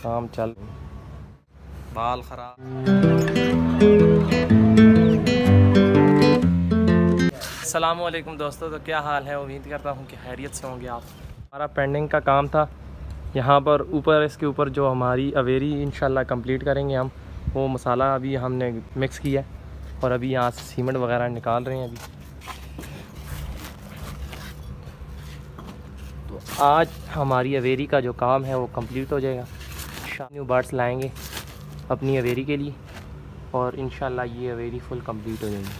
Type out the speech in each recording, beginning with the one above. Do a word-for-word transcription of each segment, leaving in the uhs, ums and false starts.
काम चल बाल ख़राब। अस्सलामुअलैकुम दोस्तों, तो क्या हाल है? उम्मीद करता हूँ कि खैरियत से होंगे आप। हमारा पेंडिंग का काम था यहाँ पर ऊपर, इसके ऊपर जो हमारी अवेरी इंशाल्लाह कंप्लीट करेंगे हम। वो मसाला अभी हमने मिक्स किया है और अभी यहाँ से सीमेंट वगैरह निकाल रहे हैं अभी। तो आज हमारी अवेरी का जो काम है वो कंप्लीट हो जाएगा। न्यू बर्ड्स लाएंगे अपनी अवेरी के लिए और इंशाल्लाह ये अवेरी फुल कंप्लीट हो जाएगी।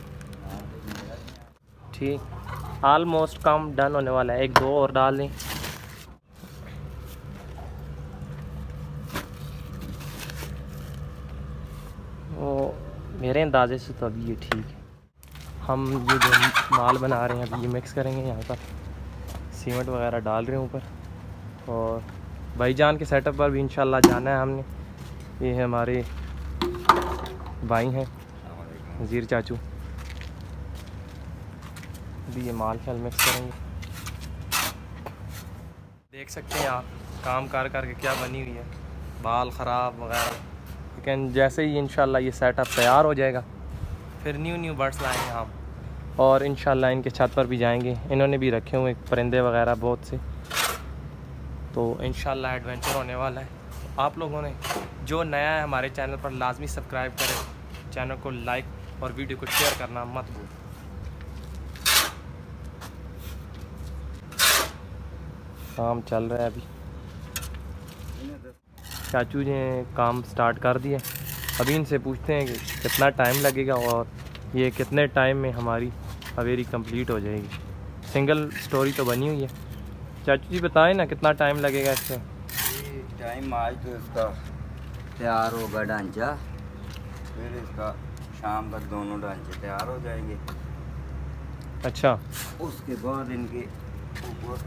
ठीक, ऑलमोस्ट काम डन होने वाला है, एक दो और डाल दें। वो मेरे अंदाजे से तो अभी ये ठीक है। हम ये जो माल बना रहे हैं अभी ये मिक्स करेंगे, यहाँ पर सीमेंट वगैरह डाल रहे हैं ऊपर। और भाईजान के सेटअप पर भी इंशाल्लाह जाना है हमने। ये है हमारे भाई हैं नज़ीर चाचू, अभी ये माल शाल मिक्स करेंगे। देख सकते हैं आप काम कर कर के क्या बनी हुई है, बाल ख़राब वगैरह। लेकिन जैसे ही इंशाल्लाह ये सेटअप तैयार हो जाएगा फिर न्यू न्यू बर्ड्स लाएंगे हम और इंशाल्लाह इनके छत पर भी जाएंगे। इन्होंने भी रखे हुए परिंदे वगैरह बहुत से, तो इंशाल्लाह एडवेंचर होने वाला है। आप लोगों ने जो नया है हमारे चैनल पर लाजमी सब्सक्राइब करें, चैनल को लाइक और वीडियो को शेयर करना मत भूलें। काम चल रहा है अभी, चाचू ने काम स्टार्ट कर दिया। अभी इनसे पूछते हैं कि कितना टाइम लगेगा और ये कितने टाइम में हमारी अवेरी कंप्लीट हो जाएगी। सिंगल स्टोरी तो बनी हुई है। चाचू जी बताएं ना कितना टाइम लगेगा इससे? टाइम आज तो इसका तैयार होगा ढांचा, फिर इसका शाम तक दोनों ढांचे तैयार हो जाएंगे। अच्छा, उसके बाद इनके ऊपर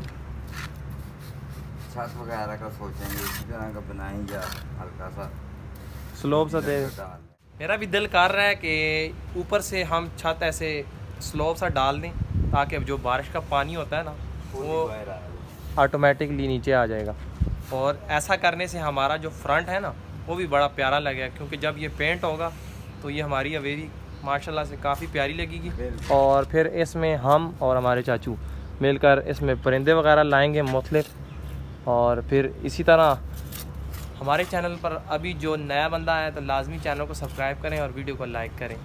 छत वगैरह का सोचेंगे इसी तरह का बनाएं या हल्का सा स्लोप सा दे। मेरा भी दिल कर रहा है कि ऊपर से हम छत ऐसे स्लोप सा डाल दें ताकि जो बारिश का पानी होता है ना वो ऑटोमेटिकली नीचे आ जाएगा। और ऐसा करने से हमारा जो फ्रंट है ना वो भी बड़ा प्यारा लगेगा, क्योंकि जब ये पेंट होगा तो ये हमारी अवेरी माशाल्लाह से काफ़ी प्यारी लगेगी। और फिर इसमें हम और हमारे चाचू मिलकर इसमें परिंदे वगैरह लाएंगे मुख्तलिफ। और फिर इसी तरह हमारे चैनल पर अभी जो नया बंदा है तो लाजमी चैनल को सब्सक्राइब करें और वीडियो को लाइक करें।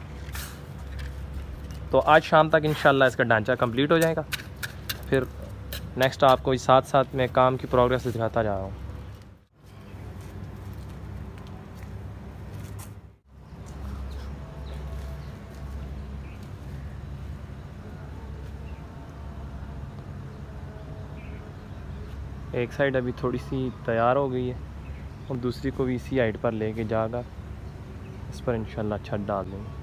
तो आज शाम तक इंशाल्लाह इसका ढांचा कंप्लीट हो जाएगा। फिर नेक्स्ट आपको इस साथ साथ मैं काम की प्रोग्रेस दिखाता जा रहा हूँ। एक साइड अभी थोड़ी सी तैयार हो गई है और दूसरी को भी इसी हाइट पर लेके जाकर इस पर इंशाल्लाह छत डाल देंगे।